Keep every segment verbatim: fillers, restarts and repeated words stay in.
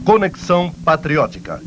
Conexão Patriótica.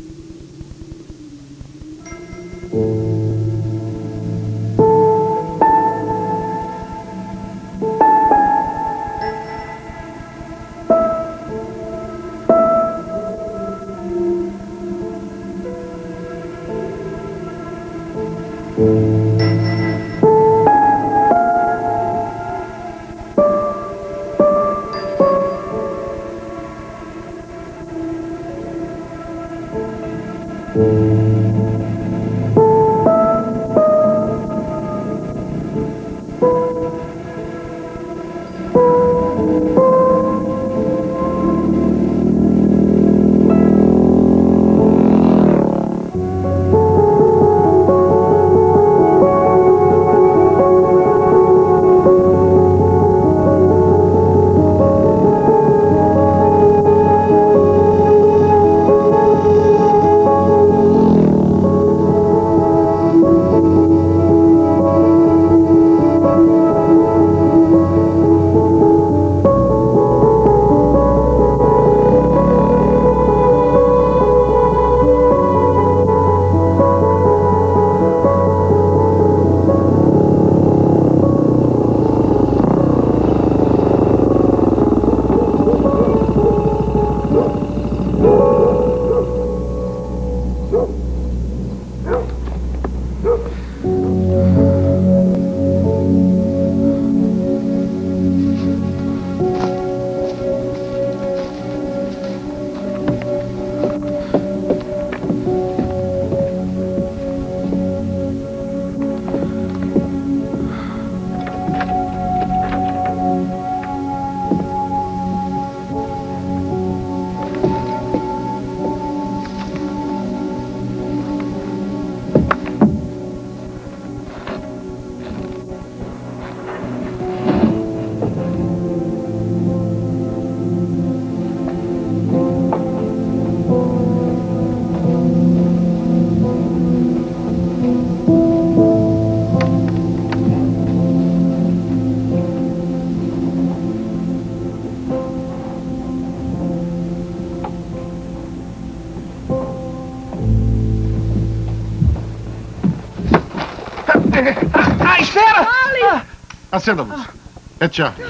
Ah, espera! Ah, acenda a luz. É Charlie.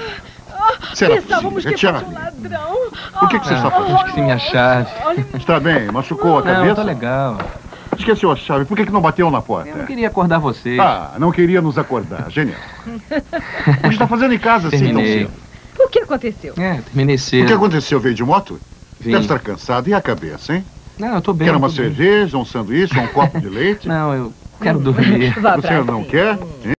Pensávamos é que Charlie. fosse um ladrão. O que, que você Ah, está fazendo? esqueci minha chave. Está bem, machucou a Não, cabeça? tá legal. Esqueceu a chave, por que, que não bateu na porta? Eu não queria acordar vocês. Ah, não queria nos acordar. Genial. O que está fazendo em casa assim tão Terminei. cedo? O que aconteceu? É, terminei O que cedo. aconteceu? Veio de moto? Vim. Deve estar cansado. E a cabeça, hein? Não, eu tô bem. Quer uma tô bem. cerveja, um sanduíche, um copo de leite? Não, eu quero dormir. Vá O pra senhor não cima. quer?